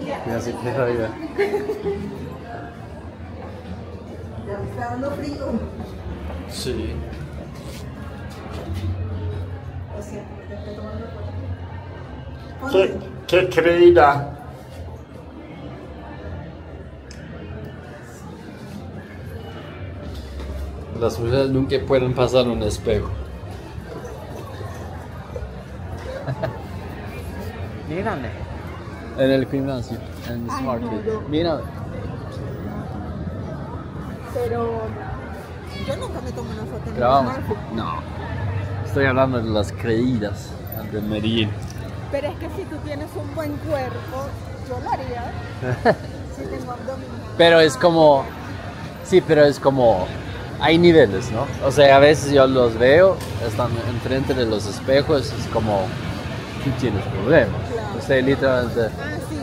Ya se quedó ya. Ya me está dando frío. Sí. Lo siento, te estoy tomando foto. ¿Qué creída? Las mujeres nunca pueden pasar un espejo. Mírame. En el gimnasio, en Ay, Smart no, Fit. yo- Mírame. Pero yo nunca me tomo una foto en Pero el vamos. smartphone. No. Estoy hablando de las creídas de Medellín. Pero es que si tú tienes un buen cuerpo, yo lo haría. Si tengo abdominal. Pero es como. Sí, pero es como. Hay niveles, ¿no? O sea, a veces yo los veo, están enfrente de los espejos, es como. Tú tienes problemas. Claro. O sea, literalmente. Ah, sí.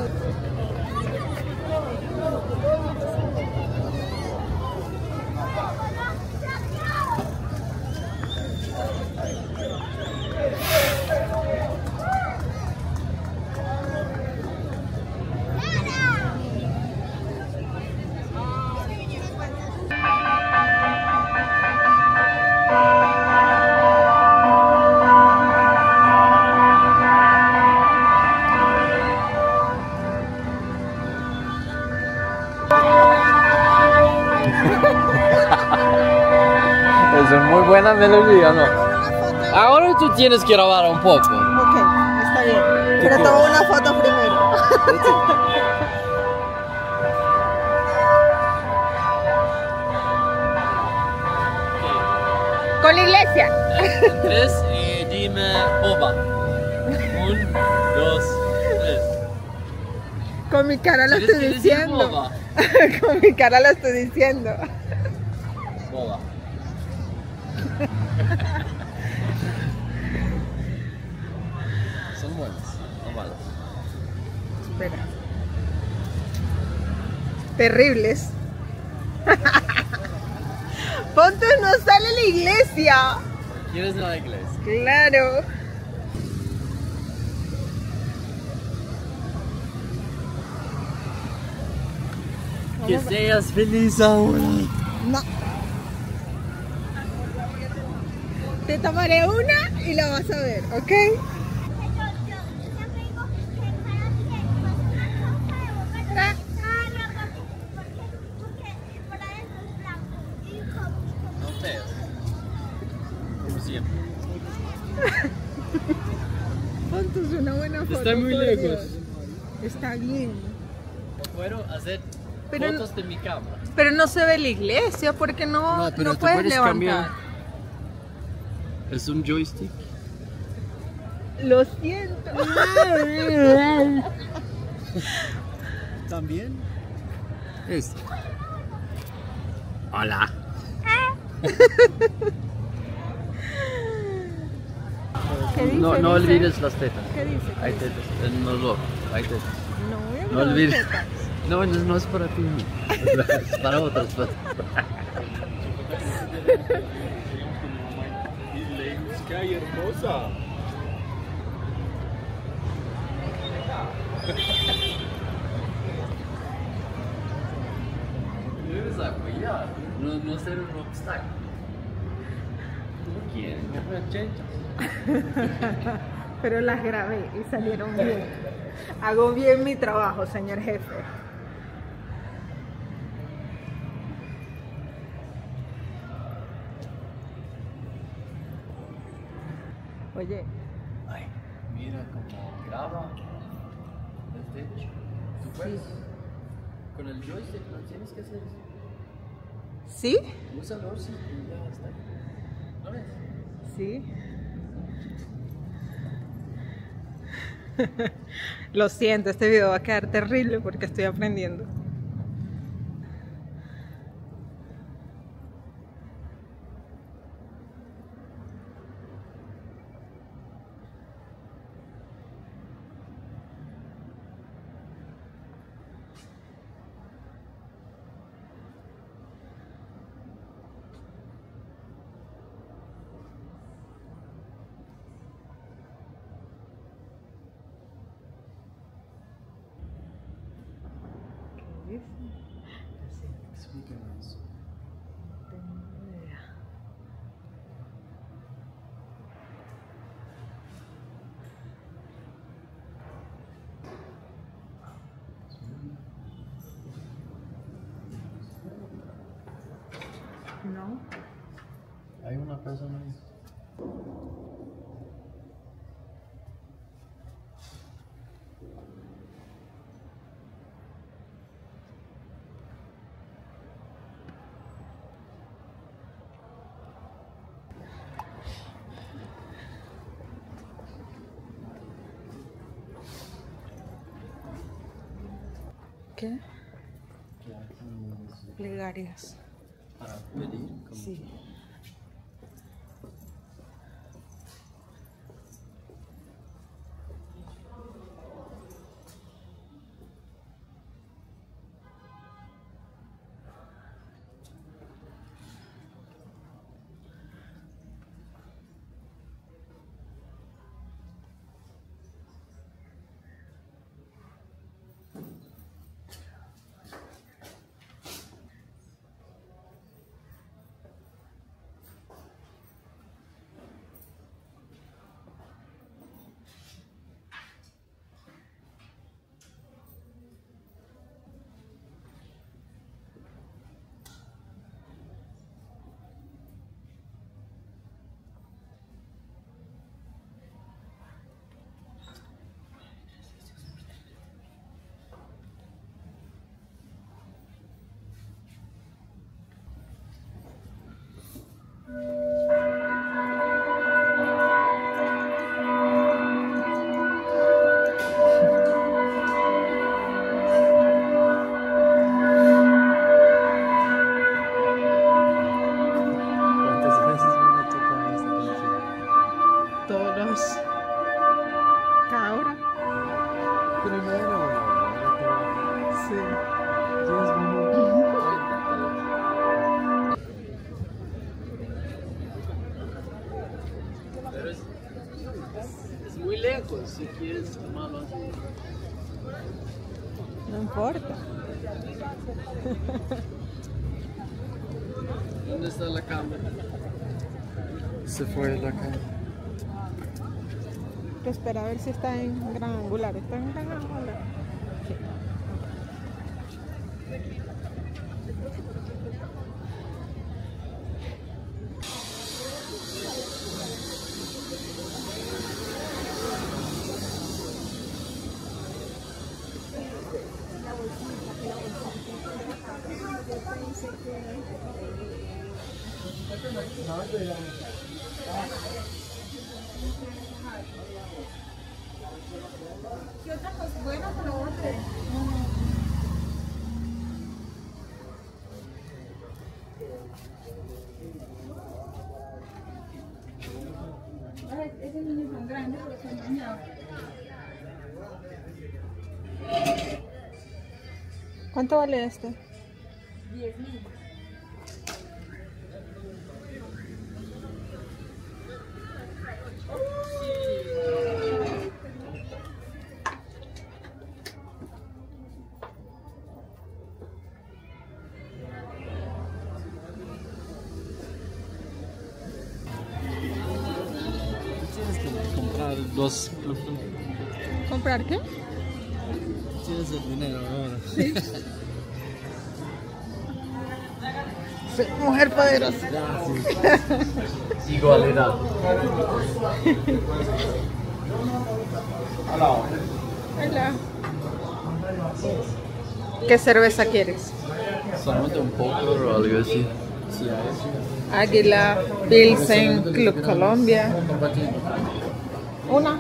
Es una muy buena melodía, ¿no? Tomo una foto. Ahora tú tienes que grabar un poco. Ok, está bien. Pero tomo una foto primero. Con la iglesia. En tres y dime boba. 1, 2, 3. Con mi cara lo Tienes estoy que decir diciendo. boba. Con mi cara lo estoy diciendo. Boba. Son buenas, no malas. Espera. Terribles. Ponte no sale la iglesia. ¿Quieres ir a la iglesia? Claro. Que seas feliz ahora. No. Te tomaré una y la vas a ver, ¿ok? No feas. Como siempre. Ponte una buena foto. Está muy por lejos. Dios. Está bien. No puedo hacer Pero fotos de mi cámara. Pero no se ve la iglesia porque no puedes levantar. Es un joystick. Lo siento. ¿También? Este. Hola. ¿Qué dice? No dice? olvides las tetas. ¿Qué dice? Hay tetas. En los ojos. Hay tetas. No, yo No creo olvides. que- No, no es para ti. Es para otras personas. ¡Qué hermosa! Debes apoyar. No ser un obstáculo. ¿Tú quieres? Pero las grabé y salieron bien. Hago bien mi trabajo, señor jefe. Oye, Ay, mira cómo graba el techo. Tú puedes. Con el joystick no tienes que hacer eso. ¿sí? Úsalo así y ya está. ¿No ves? Sí. Lo siento, este video va a quedar terrible porque estoy aprendiendo. dice? Sí, explícanos. No tengo idea. No. Hay una persona ahí. ¿Qué? ¿Qué hacen? Plegarias. Para pedir. Como... Sí. ¿Cuántas veces van a tocar esta canción? Todos. Cada hora. Pero no era una hora, era como Sí. 10 minutos. 30 tal vez. Pero es muy lejos si quieres tomarlo así. No importa. ¿Dónde está la cámara? Se fue la cámara. Pero espera a ver si está en gran angular. ¿Está en gran angular? Sí. ¿Qué otra cosa? Bueno, pero ese niño es tan grande porque se engañaba. ¿Cuánto vale este? 10.000. Tienes que comprar dos. ¿Comprar qué? Tienes el dinero ahora. Sí. Mujer poderosa. Igualdad. Hola. ¿Qué cerveza quieres? Solamente un poco o algo así. Sí, Águila, Pilsen, Club Colombia. Una.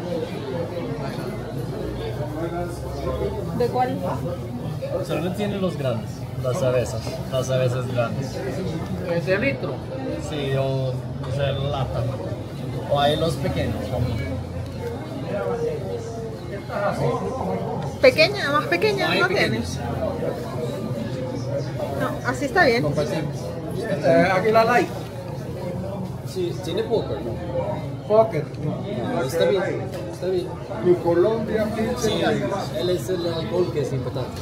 ¿De cuál? Solamente tiene los grandes, las cervezas grandes. ¿De litro? Sí, o sea, lata. O hay los pequeños. ¿Pequeña? ¿Más pequeña? Hay ¿No pequeños. tienes? No, así está bien. Águila Light. Sí, tiene póker, ¿no? Pocket. No, está bien, está bien. Mi Colombia, Sí, Pilsen. él es el alcohol que es importante.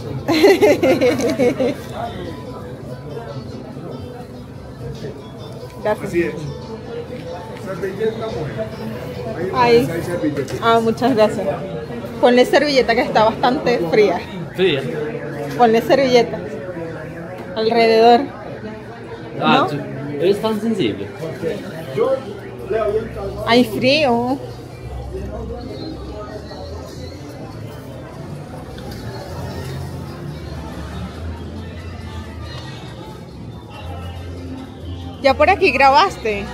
Gracias. Así es. Servilleta, mujer. Ahí. Hay servilleta. Ah, muchas gracias. Ponle servilleta que está bastante fría. Fría. Ponle servilleta. Alrededor. Ah, ¿No? tú eres tan sensible. Hay frío. Ya por aquí grabaste.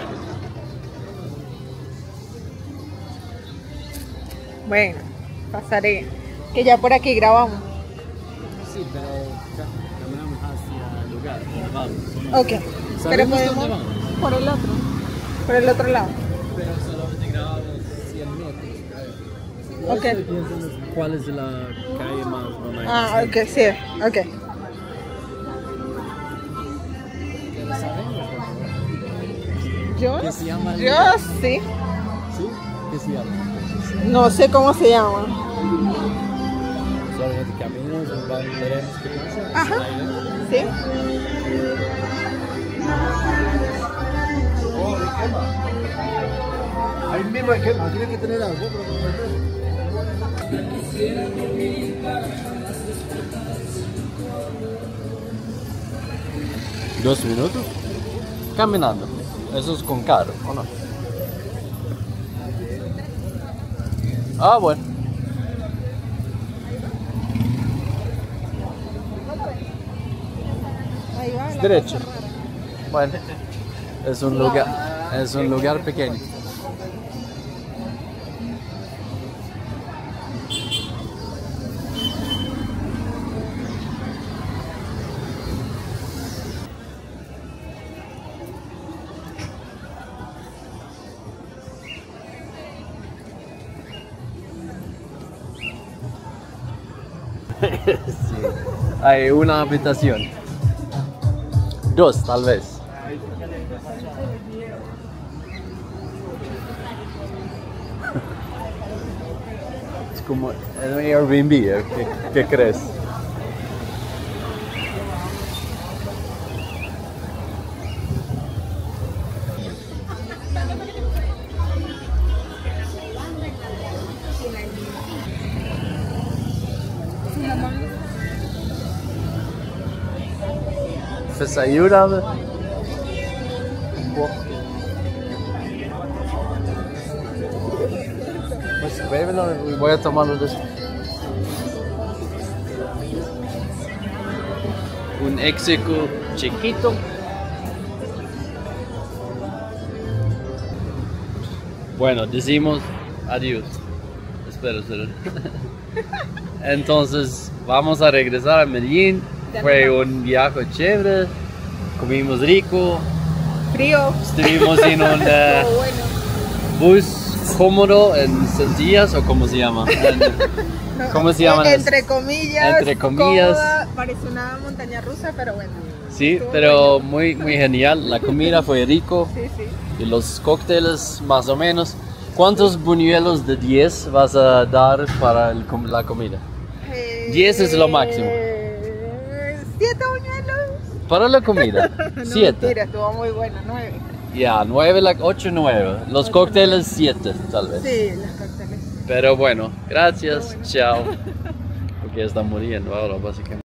Bueno, pasaré. Que ya por aquí grabamos. Sí, pero caminamos hacia el lugar donde vamos. Ok. Pero ¿Sabemos podemos dónde vamos? por el otro. Por el otro lado. Pero solamente grabamos 100 metros. Ok. Estoy pensando cuál es la calle más romántica. Ah, ok, sí. Ok. ¿Yo? ¿Qué se llama el Yo lugar? sí. ¿Sí? ¿Qué se llama? No sé cómo se llama. Solamente caminamos, veremos qué pasa. Ajá. Ahí, ¿Sí? Ahí mismo hay que, tiene que tener algo, pero ¿no? 2 minutos. Caminando. Eso es con carro, ¿o no? Ah, bueno. Ahí va. la Derecho. cosa rara. Bueno. Es un lugar pequeño. Sí. Hay una habitación. 2 tal vez. Es como en un Airbnb, ¿eh? ¿Qué crees? Pues ayúdame. Pues bébelo y voy a tomarlo después. Un éxito chiquito. Bueno, decimos adiós. Espera. Entonces, vamos a regresar a Medellín. Fue un viaje chévere. Comimos rico. Frío. Estuvimos en un Estuvo bueno. bus cómodo en Sentillas, o cómo se llama. No, ¿Cómo se llaman? Entre comillas. Entre comillas. Cómoda, parece una montaña rusa, pero bueno. Sí, Estuvo pero bueno. muy genial. La comida fue rico Sí, sí. y los cócteles más o menos. ¿Cuántos buñuelos de 10 vas a dar para la comida? 10 es lo máximo. 7 buñuelos. Para la comida, No, 7. mentira, estuvo muy bueno, 9. Ya, 9, 8, 9. Los cócteles 7 tal vez. Sí, los cócteles. Pero bueno, gracias, chao. Porque está muriendo ahora básicamente.